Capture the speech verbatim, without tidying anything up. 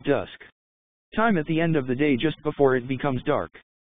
Dusk. Time at the end of the day just before it becomes dark.